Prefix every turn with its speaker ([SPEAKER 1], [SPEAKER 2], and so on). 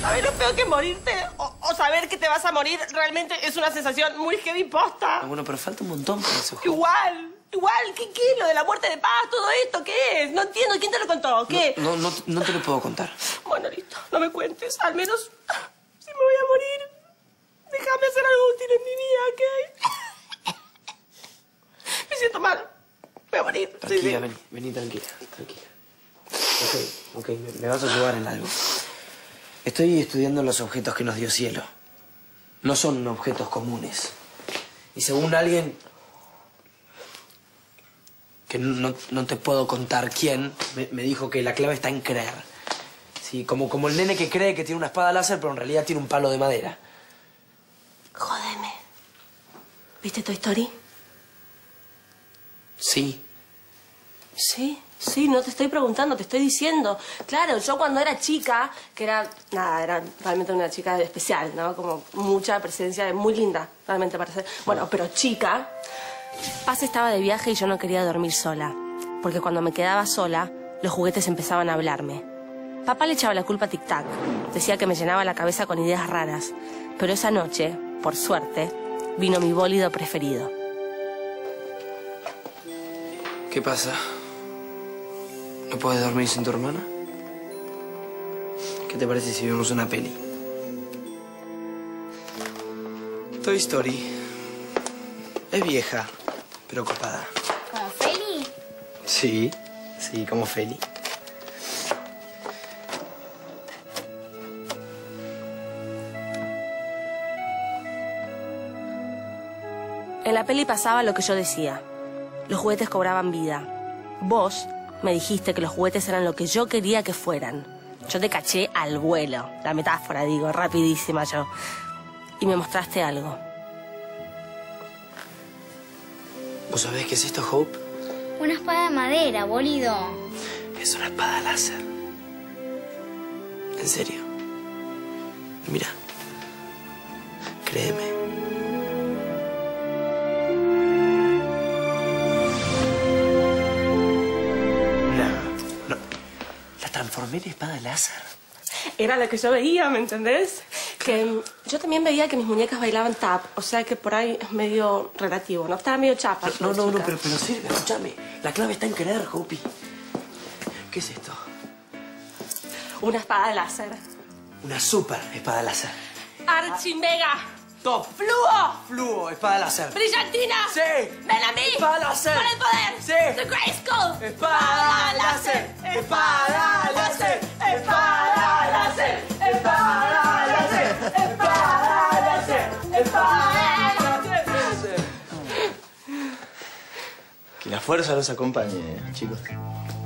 [SPEAKER 1] ¿Sabes lo peor que morirte? O saber que te vas a morir realmente es una sensación muy heavy posta.
[SPEAKER 2] Bueno, pero falta un montón para eso.
[SPEAKER 1] Igual. ¿Qué es lo de la muerte de Paz? ¿Todo esto qué es? No entiendo. ¿Quién te lo contó? ¿Qué?
[SPEAKER 2] No te lo puedo contar.
[SPEAKER 1] Bueno, listo. No me cuentes. Al menos, si me voy a morir, déjame hacer algo útil en mi vida, ¿ok? Me siento mal. Voy a morir.
[SPEAKER 2] Tranquila, sí. Vení, tranquila. Ok, me vas a ayudar en algo. Estoy estudiando los objetos que nos dio Cielo. No son objetos comunes. Y según alguien que no te puedo contar quién, me dijo que la clave está en creer. Sí, como el nene que cree que tiene una espada láser, pero en realidad tiene un palo de madera.
[SPEAKER 1] Jódeme. ¿Viste Toy Story?
[SPEAKER 2] Sí.
[SPEAKER 1] Sí, no te estoy preguntando, te estoy diciendo. Claro, yo cuando era chica, que era realmente una chica especial, ¿no? Como mucha presencia, muy linda, realmente para ser. Bueno, pero chica. Paz estaba de viaje y yo no quería dormir sola. Porque cuando me quedaba sola, los juguetes empezaban a hablarme. Papá le echaba la culpa a Tic Tac. Decía que me llenaba la cabeza con ideas raras. Pero esa noche, por suerte, vino mi bólido preferido.
[SPEAKER 2] ¿Qué pasa? ¿No puedes dormir sin tu hermana? ¿Qué te parece si vemos una peli? Toy Story. Es vieja, pero copada.
[SPEAKER 3] ¿Como Feli?
[SPEAKER 2] Sí, como Feli.
[SPEAKER 1] En la peli pasaba lo que yo decía. Los juguetes cobraban vida. Vos me dijiste que los juguetes eran lo que yo quería que fueran. Yo te caché al vuelo. La metáfora, digo, rapidísima yo. Y me mostraste algo.
[SPEAKER 2] ¿Vos sabés qué es esto, Hope?
[SPEAKER 3] Una espada de madera, boludo.
[SPEAKER 2] Es una espada láser. En serio. Mira. Créeme. No. La transformé en espada láser.
[SPEAKER 1] Era lo que yo veía, ¿me entendés? Que yo también veía que mis muñecas bailaban tap, o sea que por ahí es medio relativo, ¿no? Estaba medio chapa.
[SPEAKER 2] No, pero sirve, escúchame. La clave está en creer, Hopi. ¿Qué es esto?
[SPEAKER 1] Una espada láser.
[SPEAKER 2] Una super espada láser.
[SPEAKER 1] Archimega.
[SPEAKER 2] Top. Fluo, espada láser.
[SPEAKER 1] Brillantina.
[SPEAKER 2] Sí.
[SPEAKER 1] Ven a mí.
[SPEAKER 2] Espada láser.
[SPEAKER 1] Con el poder.
[SPEAKER 2] Sí.
[SPEAKER 1] The Grayskull.
[SPEAKER 2] Espada láser. Espada láser. Espada láser. Espada láser. Espada láser. Espada láser.
[SPEAKER 4] Que la fuerza los acompañe, chicos.